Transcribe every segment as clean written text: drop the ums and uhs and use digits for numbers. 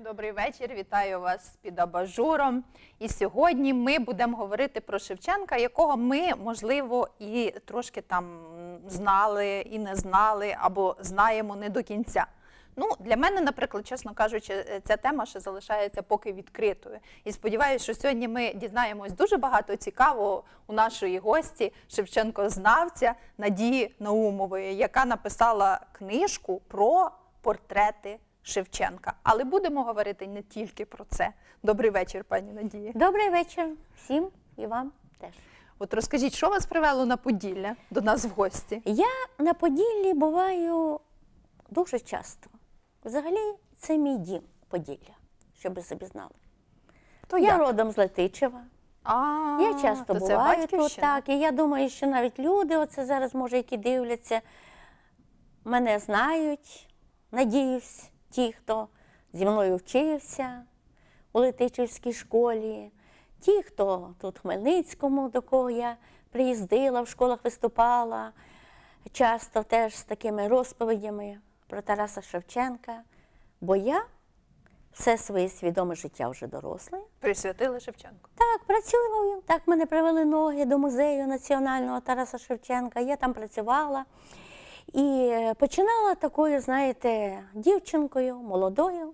Добрий вечір, вітаю вас під абажуром. І сьогодні ми будемо говорити про Шевченка, якого ми, можливо, і трошки там знали, і не знали, або знаємо не до кінця. Ну, для мене, наприклад, чесно кажучи, ця тема ще залишається поки відкритою. І сподіваюся, що сьогодні ми дізнаємось дуже багато цікавого у нашої гості, Шевченкознавця Надії Наумової, яка написала книжку про портрети Шевченка. Але будемо говорити не тільки про це. Добрий вечір, пані Надії. Добрий вечір всім і вам теж. От розкажіть, що вас привело на Поділля до нас в гості? Я на Поділлі буваю дуже часто. Взагалі, це мій дім Поділля, щоб ви собі знали. Я родом з Летичева. Я часто буваю тут, так, і я думаю, що навіть люди, оце зараз, може, які дивляться, мене знають, надіюсь, ті, хто зі мною вчився у Летичівській школі, ті, хто тут в Хмельницькому, до кого я приїздила, в школах виступала, часто теж з такими розповідями про Тараса Шевченка, бо я все своє свідоме життя вже доросле. Присвятили Шевченку? Так, працюю. Так, мене привели ноги до музею національного Тараса Шевченка. Я там працювала. І починала такою, знаєте, дівчинкою, молодою.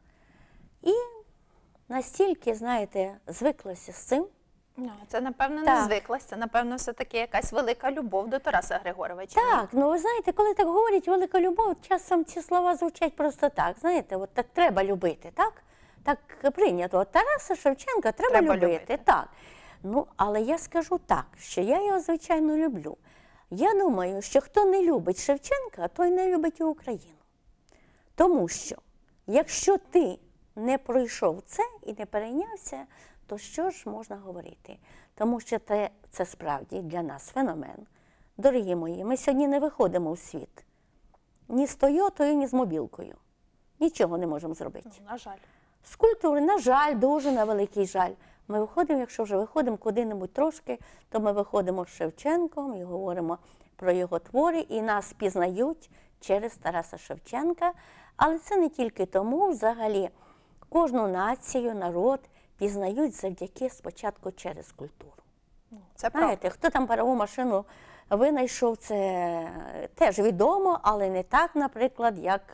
І настільки, знаєте, звиклася з цим. Це, напевно, не звиклась, це, напевно, все-таки якась велика любов до Тараса Григоровича. Так, ну ви знаєте, коли так говорять велика любов, часом ці слова звучать просто так, знаєте, от так треба любити, так? Так прийнято, от Тараса Шевченка треба любити, так. Ну, але я скажу так, що я його, звичайно, люблю. Я думаю, що хто не любить Шевченка, той не любить і Україну. Тому що, якщо ти не пройшов це і не перейнявся, то що ж можна говорити? Тому що це справді для нас феномен. Дорогі мої, ми сьогодні не виходимо в світ ні з Тойотою, ні з мобілкою. Нічого не можемо зробити. На жаль. З культури, на жаль, дуже на великий жаль. Ми виходимо, якщо вже виходимо куди-небудь трошки, то ми виходимо з Шевченком і говоримо про його твори, і нас пізнають через Тараса Шевченка. Але це не тільки тому, взагалі, кожну націю, народ пізнають завдяки спочатку через культуру. Це правда. Знаєте, хто там парову машину винайшов, це теж відомо, але не так, наприклад, як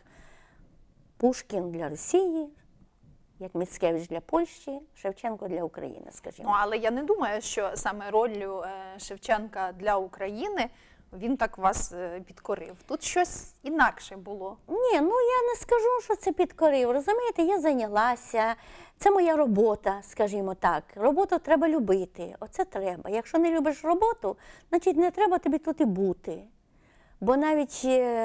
Пушкін для Росії, як Міцкевич для Польщі, Шевченко для України, скажімо. Ну, але я не думаю, що саме роллю Шевченка для України він так вас підкорив. Тут щось інакше було. Ні, ну я не скажу, що це підкорив. Розумієте, я зайнялася, це моя робота, скажімо так. Роботу треба любити, оце треба. Якщо не любиш роботу, значить не треба тобі тут і бути. Бо навіть,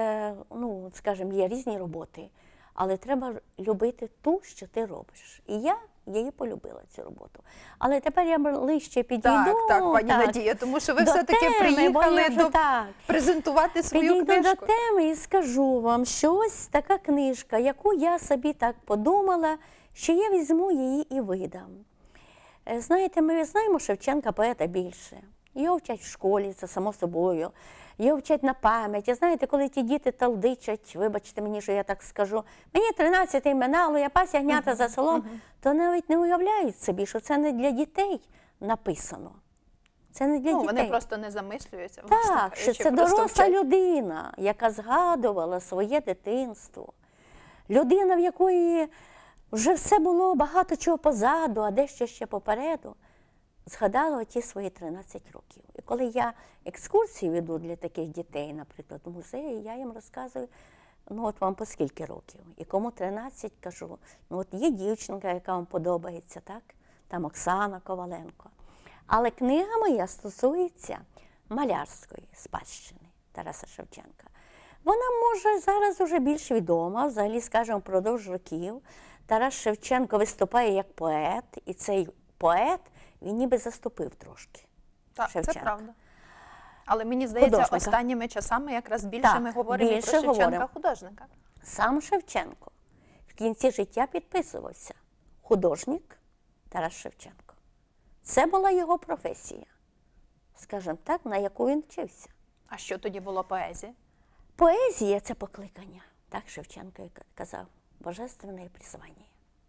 ну, скажімо, є різні роботи, але треба любити ту, що ти робиш. І я її полюбила, цю роботу. Але тепер я ближче підійду. Так, пані Надія, тому що ви все-таки приїхали презентувати свою книжку. Підійду до теми і скажу вам, що ось така книжка, яку я собі так подумала, що я візьму її і видам. Знаєте, ми знаємо Шевченка поета більше. Його вчать в школі, це само собою. Його вчать на пам'ять. І знаєте, коли ті діти талдичать, вибачте мені, що я так скажу, мені 13-й минало, я пас ягнята за селом, то навіть не уявляють собі, що це не для дітей написано. Це не для дітей. Вони просто не замислюються. Так, що це доросла людина, яка згадувала своє дитинство. Людина, в якої вже все було багато чого позаду, а дещо ще попереду. Згадала оті свої 13 років. І коли я екскурсії веду для таких дітей, наприклад, в музеї, я їм розказую, ну от вам по скільки років. І кому 13, кажу, ну от є дівчинка, яка вам подобається, так? Там Оксана Коваленко. Але книга моя стосується малярської спадщини Тараса Шевченка. Вона, може, зараз уже більш відома, взагалі, скажімо, впродовж років. Тарас Шевченко виступає як поет, і цей поет, він ніби заступив трошки Шевченка. Це правда. Але мені здається, останніми часами якраз більше ми говоримо про Шевченка-художника. Сам Шевченко в кінці життя підписувався художник Тарас Шевченко. Це була його професія, скажімо так, на яку він вчився. А що тоді було поезія? Поезія – це покликання, так Шевченко казав, божественне призвання.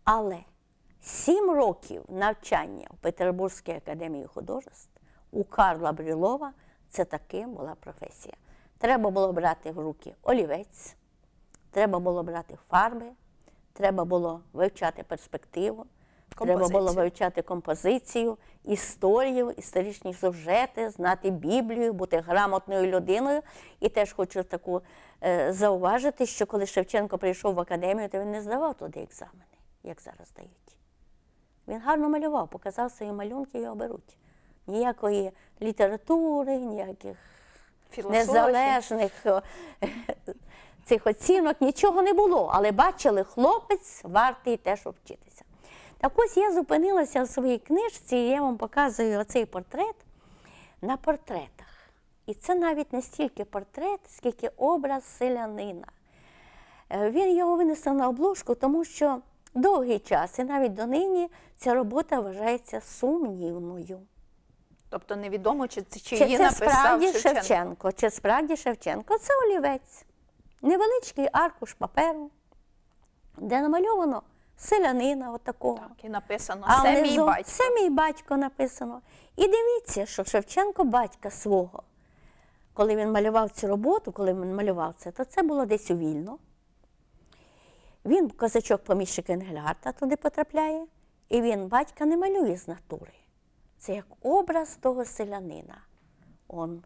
Але 7 років навчання в Петербурзькій академії художеств у Карла Брюлова – це таки була професія. Треба було брати в руки олівець, треба було брати фарби, треба було вивчати перспективу, треба було вивчати композицію, історію, історичні сюжети, знати Біблію, бути грамотною людиною. І теж хочу таку зауважити, що коли Шевченко прийшов в академію, то він не здавав туди екзамени, як зараз дають. Він гарно малював, показав свої малюнки, його беруть. Ніякої літератури, ніяких незалежних цих оцінок, нічого не було. Але бачили, хлопець вартий теж вчитися. Так ось я зупинилася в своїй книжці, і я вам показую оцей портрет на портретах. І це навіть не стільки портрет, скільки образ селянина. Він його винесив на обложку, тому що довгий час, і навіть донині, ця робота вважається сумнівною. Тобто невідомо, чи її написав Шевченко. Чи справді Шевченко. Це олівець. Невеличкий аркуш паперу, де намальовано селянина отакого. Так, і написано «Це мій батько». «Це мій батько» написано. І дивіться, що Шевченко батька свого, коли він малював цю роботу, коли він малював це, то це було десь у Вільно. Він, козачок-поміщик Енгельгарта, туди потрапляє, і він батька не малює з натури. Це як образ того селянина. Он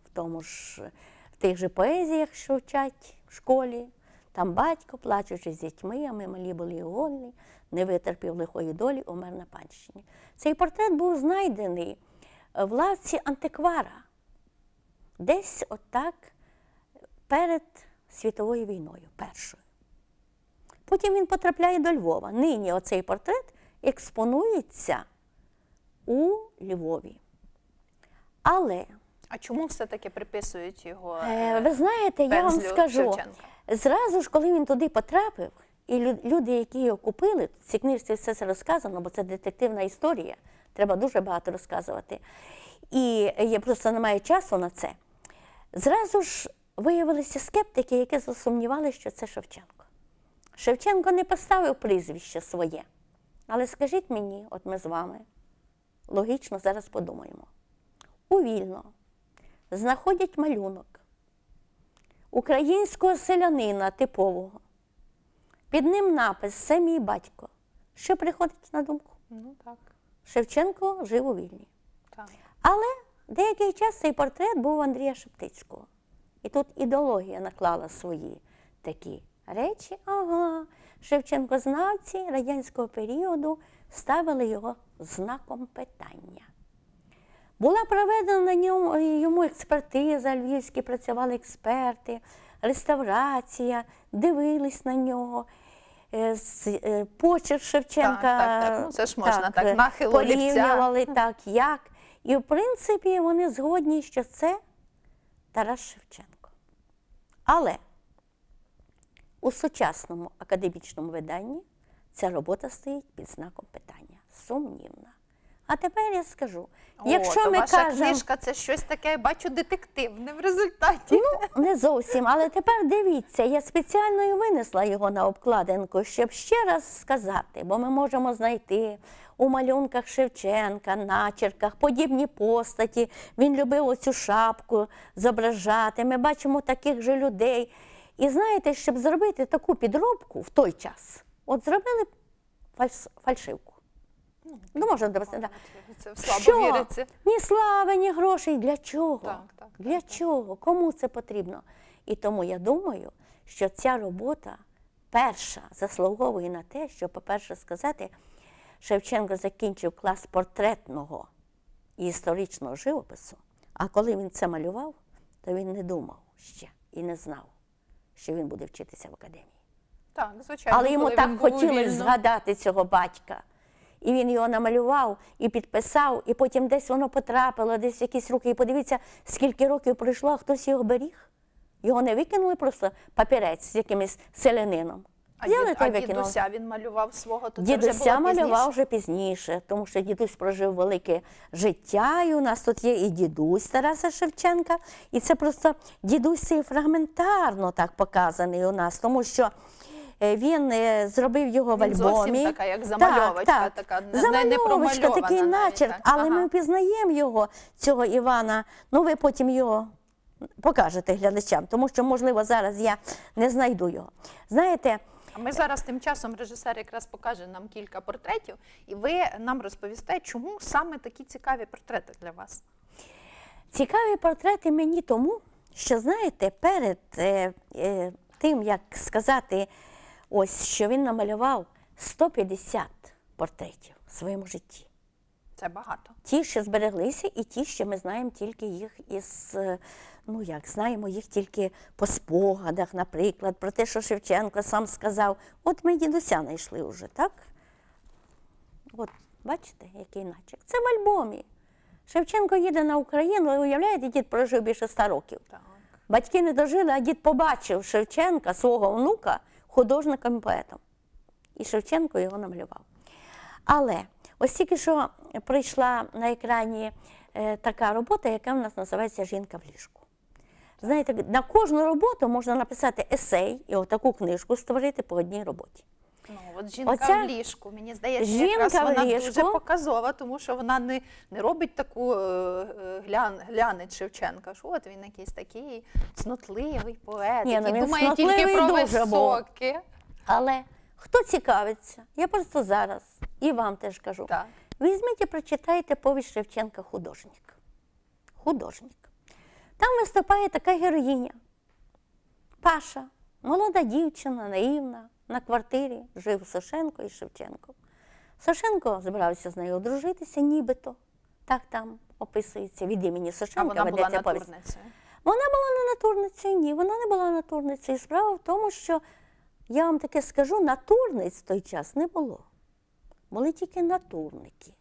в тих же поезіях, що вчать в школі, там батько, плачучи з дітьми, а ми малі були і голі, не витерпів лихої долі, умер на панщині. Цей портрет був знайдений в лавці антиквара, десь отак перед світовою війною, першою. Потім він потрапляє до Львова. Нині оцей портрет експонується у Львові. Але... А чому все-таки приписують його ви знаєте, я вам скажу, Шевченка? Зразу ж, коли він туди потрапив, і люди, які його купили, в цій книжці все це розказано, бо це детективна історія, треба дуже багато розказувати, і я просто не маю часу на це, зразу ж виявилися скептики, які засумнівали, що це Шевченко. Шевченко не поставив прізвище своє, але скажіть мені, от ми з вами, логічно зараз подумаємо, у Вільно знаходять малюнок українського селянина типового. Під ним напис «Це мій батько». Що приходить на думку? Ну, так. Шевченко жив у Вільні. Так. Але деякий час цей портрет був у Андрія Шептицького. І тут ідеологія наклала свої такі речі. Ага, Шевченкознавці радянського періоду ставили його знаком питання. Була проведена на йому експертиза, львівські працювали експерти, реставрація, дивились на нього, почерк Шевченка. Так. Ну, це ж можна так, нахил олівця. Порівнювали, так, як. І, в принципі, вони згодні, що це Тарас Шевченко. Але у сучасному академічному виданні ця робота стоїть під знаком питання. Сумнівна. А тепер я скажу, якщо ми ваша кажемо... книжка – це щось таке, я бачу, детективне в результаті. Ну, не зовсім, але тепер дивіться, я спеціально і винесла його на обкладинку, щоб ще раз сказати, бо ми можемо знайти у малюнках Шевченка, начерках, подібні постаті. Він любив оцю шапку зображати, ми бачимо таких же людей. І знаєте, щоб зробити таку підробку в той час, от зробили фальшивку. Ну, можна допустити. Це слабо віриться. Ні слави, ні грошей. Для чого? Так. Для чого? Кому це потрібно? І тому я думаю, що ця робота перша заслуговує на те, що, по-перше, сказати, Шевченко закінчив клас портретного і історичного живопису, а коли він це малював, то він не думав ще і не знав, що він буде вчитися в академії. Так, звичайно. Але йому так хотілося згадати цього батька. І він його намалював, і підписав, і потім десь воно потрапило, десь в якісь руки. І подивіться, скільки років пройшло, а хтось його беріг. Його не викинули просто папірець з якимось селянином. А дідуся він малював свого, то це вже було пізніше? Дідуся малював вже пізніше, тому що дідусь прожив велике життя, і у нас тут є і дідусь Тараса Шевченка. І це просто дідусь цей фрагментарно так показаний у нас, тому що він зробив його в Він зовсім альбомі. така, як замальовочка, така, не Замальовочка, промальована такий навіть, начерк, так. але Ага. ми впізнаємо його, цього Івана. Ну, ви потім його покажете глядачам, тому що, можливо, зараз я не знайду його. Знаєте, А ми зараз тим часом режисер якраз покаже нам кілька портретів, і ви нам розповісте, чому саме такі цікаві портрети для вас. цікаві портрети мені тому, що, знаєте, перед тим, як сказати, ось, що він намалював 150 портретів в своєму житті. Це багато. Ті, що збереглися, і ті, що ми знаємо тільки їх із, ну як, знаємо їх тільки по спогадах, наприклад, про те, що Шевченко сам сказав. От ми дідуся знайшли вже, так? От, бачите, який начерк. Це в альбомі. Шевченко їде на Україну, ви уявляєте, дід прожив більше 100 років. Так. Батьки не дожили, а дід побачив Шевченка, свого внука, художником і поетом. І Шевченко його намалював. Але ось тільки що прийшла на екрані така робота, яка в нас називається «Жінка в ліжку». Знаєте, на кожну роботу можна написати есей і отаку книжку створити по одній роботі. Ну, от жінка Оця в ліжку, мені здається, жінка якраз в вона ліжку. дуже показова, тому що вона не робить таку глянець Шевченка, що от він якийсь такий цнотливий поет, Ні, ну який він думає тільки цнотливий про дуже був. високе. Але хто цікавиться, я просто зараз і вам теж кажу, Так. візьміть і прочитайте повість Шевченка «Художник». «Художник». Там виступає така героїня. Паша, молода дівчина, наївна, на квартирі жив Сошенко і Шевченко. Сошенко збирався з нею одружитися, нібито. Так там описується від імені А Сошенка. вона була ведеться повість. натурницею. Вона була не натурницею, ні, вона не була натурницею. Справа в тому, що, я вам таке скажу, натурниць в той час не було. Були тільки натурники.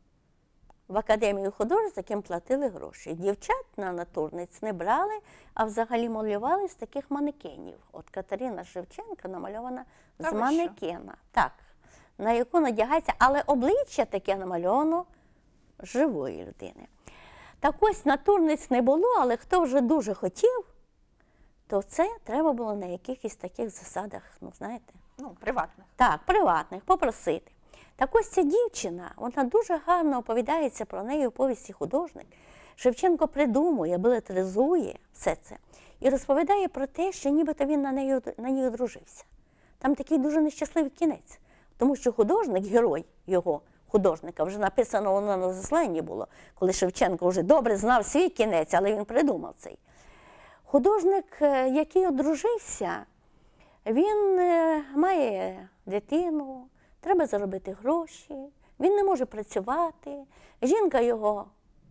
В Академію художеств таким платили гроші. Дівчат на натурниць не брали, а взагалі малювали з таких манекенів. От Катерина Шевченка намальована Та з ви манекена. Так, на яку надягається, але обличчя таке намальовано живої людини. Так ось натурниць не було, але хто вже дуже хотів, то це треба було на якихось таких засадах, ну знаєте. Ну, приватних. Так, приватних, попросити. Так ось ця дівчина, вона дуже гарно оповідається про неї у повісті «Художник». Шевченко придумує, белетризує все це і розповідає про те, що нібито він на ній одружився. Там такий дуже нещасливий кінець, тому що художник, герой його, художника, вже написано воно на засланні було, коли Шевченко вже добре знав свій кінець, але він придумав цей. Художник, який одружився, він має дитину, треба заробити гроші, він не може працювати, жінка його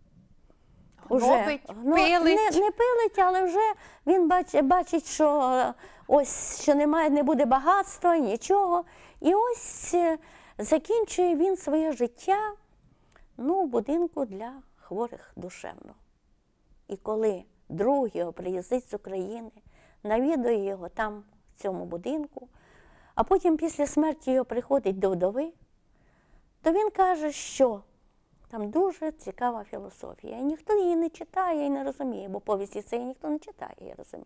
Гнобить, пилить. Не пилить, але вже він бачить, що ось що немає, не буде багатства, нічого. І ось закінчує він своє життя в будинку для хворих душевно. І коли друг його приїздить з України, навідує його там, в цьому будинку, а потім після смерті його приходить до вдови, то він каже, що там дуже цікава філософія. І ніхто її не читає і не розуміє, бо повісті цієї ніхто не читає, я розумію.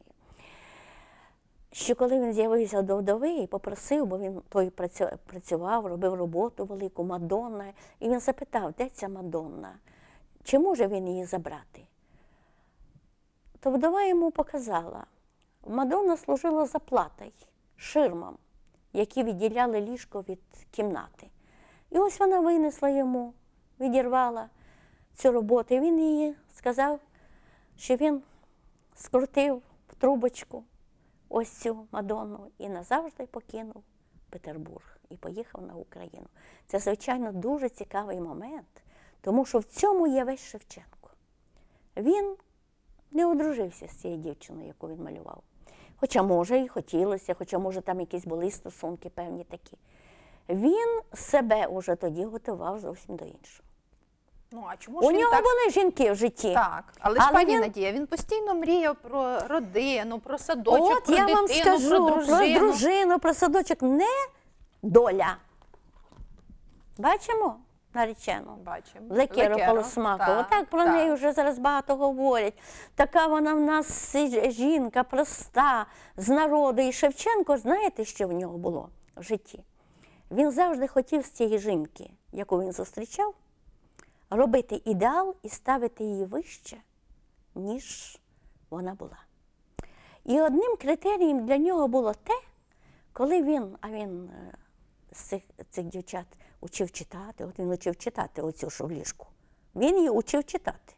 Що коли він з'явився до вдови і попросив, бо він той працював, робив роботу велику, Мадонна, і він запитав, де ця Мадонна, чи може він її забрати? То вдова йому показала, Мадонна служила заплатою, ширмам, які відділяли ліжко від кімнати. І ось вона винесла йому, відірвала цю роботу. І він їй сказав, що він скрутив в трубочку ось цю Мадонну і назавжди покинув Петербург і поїхав на Україну. Це, звичайно, дуже цікавий момент, тому що в цьому є весь Шевченко. Він не одружився з цією дівчиною, яку він малював. Хоча, може, і хотілося, хоча, може, там якісь були стосунки певні такі. Він себе уже тоді готував зовсім до іншого. Ну, а чому ж У він нього так... були жінки в житті. Так, але ж, пані він... Надія, він постійно мріяв про родину, про садочок, про я дитину, вам скажу, про дружину. Про садочок, не доля. Бачимо? наречену. Бачимо. Лекеро Полосмакову. Так про неї вже зараз багато говорять. Така вона в нас жінка проста, з народу. І Шевченко, знаєте, що в нього було в житті? Він завжди хотів з цієї жінки, яку він зустрічав, робити ідеал і ставити її вище, ніж вона була. І одним критерієм для нього було те, коли він з цих дівчат учив читати, от він учив читати оцю, що в ліжку. Він її учив читати.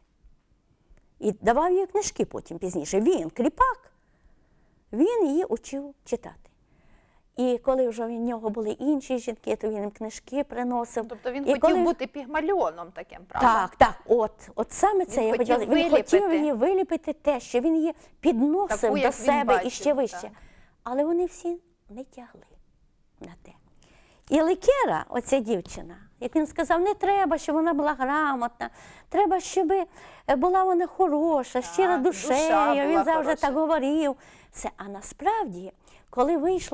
І давав їй книжки потім, пізніше. Він, кріпак, він її учив читати. І коли вже в нього були інші жінки, то він їм книжки приносив. Тобто він хотів бути пігмаліоном таким, правда? Так, от саме це я хотіла. Він хотів її виліпити те, що він її підносив таку, до себе бачив, і ще вище. так. Але вони всі не тягли на те. І Лекера, оця дівчина, як він сказав, не треба, щоб вона була грамотна, треба, щоб була вона хороша, щира душею, він завжди так говорив. А насправді, коли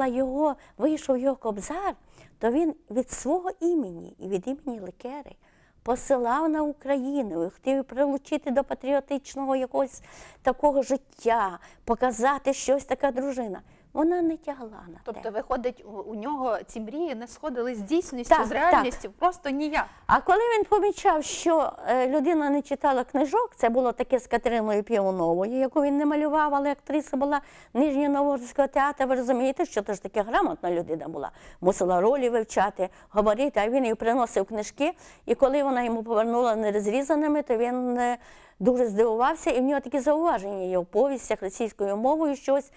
вийшов його Кобзар, то він від свого імені і від імені Лекери посилав на Україну, і хотів прилучити до патріотичного якогось такого життя, показати щось така дружина. Вона не тягла на те. Тобто, виходить, у нього ці мрії не сходили з дійсністю, з реальністю, просто ніяк. А коли він помічав, що людина не читала книжок, це було таке з Катериною Півновою, яку він не малював, але актриса була Нижньоноворського театру. Ви розумієте, що це ж таке грамотна людина була. Мусила ролі вивчати, говорити, а він їй приносив книжки. І коли вона йому повернула нерозрізаними, то він дуже здивувався. І в нього такі зауваження є в повістях російською мовою, щось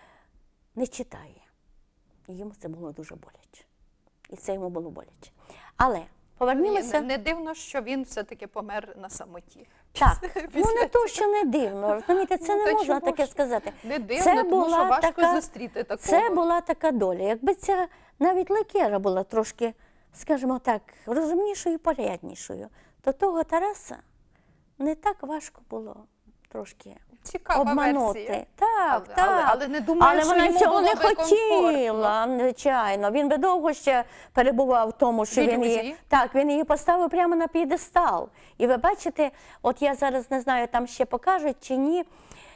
не читає. І йому це було дуже боляче. І це йому було боляче. Але повернімося... Не дивно, що він все-таки помер на самоті. Так, не то, що не дивно, розумієте, це не можна таке сказати. Не дивно, тому що важко зустріти такого. Це була така доля. Якби ця навіть Лекера була трошки, скажімо так, розумнішою і поряднішою, то того Тараса не так важко було трошки обманути. Версія. Так. Але не думаю, що вона йому цього було не би хотіла, звичайно. Він би довго ще перебував в тому, що він її поставив прямо на п'єдестал. І ви бачите, от я зараз не знаю, там ще покажуть чи ні,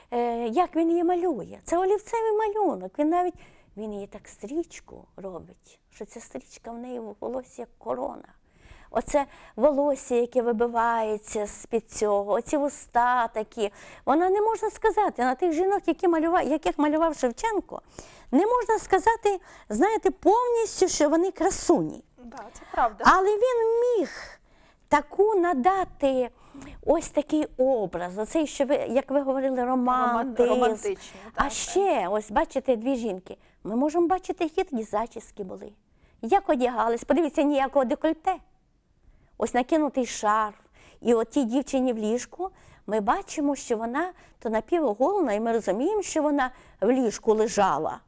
як він її малює. Це олівцевий малюнок. Він її так стрічку робить, що ця стрічка в неї в волосі як корона. Оце волосся, яке вибивається з-під цього, оці вуста такі. Вона не можна сказати, на тих жінок, яких малював Шевченко, не можна сказати, знаєте, повністю, що вони красуні. Так, це правда. Але він міг таку надати ось такий образ, оцей, що як ви говорили, романтичний. А ще, ось бачите, дві жінки. Ми можемо бачити, які такі зачіски були. Як одягались, подивіться, ніякого декольте. Ось накинутий шарф. І от тій дівчині в ліжку ми бачимо, що вона то напівоголена, і ми розуміємо, що вона в ліжку лежала.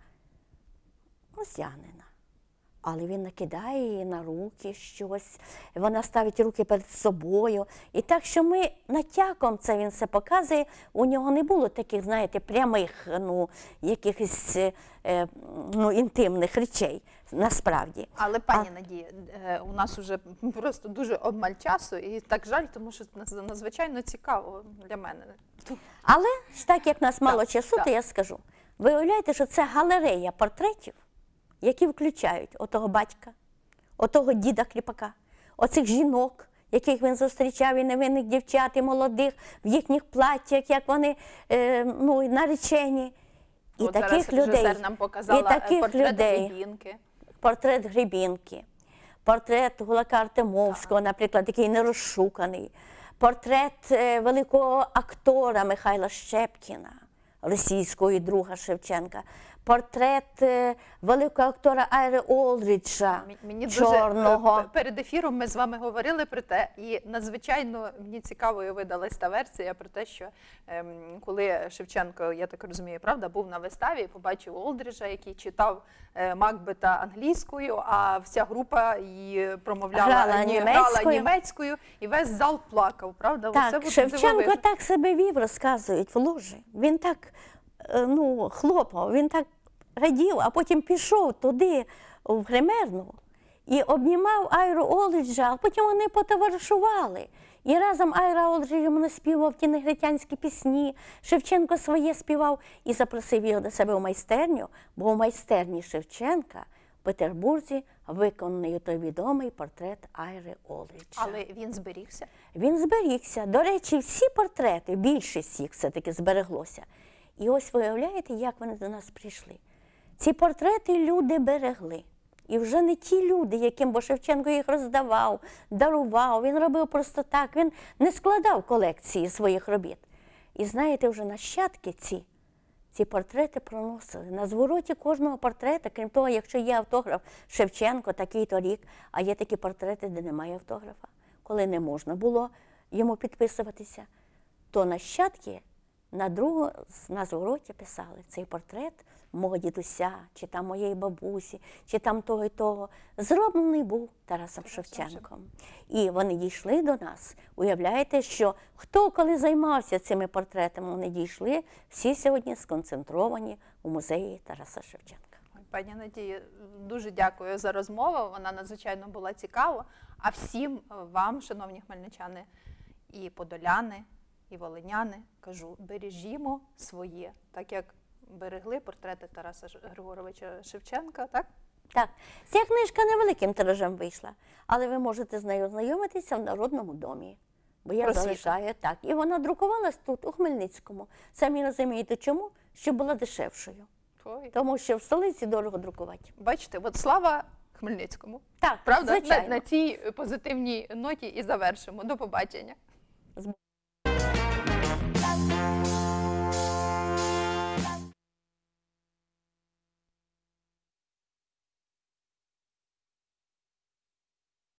Роздягнена. Але він накидає її на руки щось, вона ставить руки перед собою. І так, що ми натяком це він все показує, у нього не було таких, знаєте, прямих, якихось інтимних речей, насправді. Але, пані Надія, у нас вже просто дуже обмаль часу, і так жаль, тому що надзвичайно цікаво для мене. Але ж так, як в нас мало часу, то я скажу. Ви уявляєте, що це галерея портретів, які включають отого батька, отого діда Кліпака, оцих жінок, яких він зустрічав, і невинних дівчат, і молодих, в їхніх платтях, як вони наречені. І от таких людей, режисер нам показала портрет Гребінки. Портрет Гребінки, портрет Гулака Артемовського, наприклад, такий нерозшуканий, портрет великого актора Михайла Щепкіна, російського і друга Шевченка, портрет великого актора Айри Олдріджа, чорного. Дуже, перед ефіром ми з вами говорили про те, і надзвичайно мені цікавою видалась та версія про те, що коли Шевченко, я так розумію, правда, був на виставі, побачив Олдріджа, який читав Макбета англійською, а вся група її промовляла німецькою, і весь зал плакав, правда? Так, Шевченко так себе вів, розказують в ложі. Він так хлопав, він так радів, а потім пішов туди, в гримерну, і обнімав Айру Оледжа, а потім вони потоваришували. І разом Айра Оледж йому наспівав ті негритянські пісні, Шевченко своє співав і запросив його до себе в майстерню, бо в майстерні Шевченка в Петербурзі виконаний той відомий портрет Айри Оледжа. Але він зберігся? Він зберігся. До речі, всі портрети, більшість їх все-таки збереглося. І ось виявляєте, як вони до нас прийшли. Ці портрети люди берегли. І вже не ті люди, яким бо Шевченко їх роздавав, дарував, він робив просто так, він не складав колекції своїх робіт. І знаєте, вже нащадки ці портрети проносили. На звороті кожного портрета, крім того, якщо є автограф Шевченко, такий-то рік, а є такі портрети, де немає автографа, коли не можна було йому підписуватися, то нащадки на звороті писали цей портрет мого дідуся, чи там моєї бабусі, чи там того і того. Зроблений був Тарасом Шевченком. І вони дійшли до нас. Уявляєте, що хто коли займався цими портретами, вони дійшли, всі сьогодні сконцентровані у музеї Тараса Шевченка. Пані Надії, дуже дякую за розмову, вона надзвичайно була цікава. А всім вам, шановні хмельничани і подоляни, і волиняни, кажу, бережімо своє, так як берегли портрети Тараса Григоровича Шевченка, так? Так. Ця книжка невеликим тиражем вийшла, але ви можете з нею ознайомитися в Народному домі. Бо я залишаю, так. І вона друкувалась тут, у Хмельницькому. Самі розумієте, чому? Щоб була дешевшою. Тому що в столиці дорого друкувати. Бачите, от слава Хмельницькому. Так, правда? Звичайно. На цій позитивній ноті і завершимо. До побачення.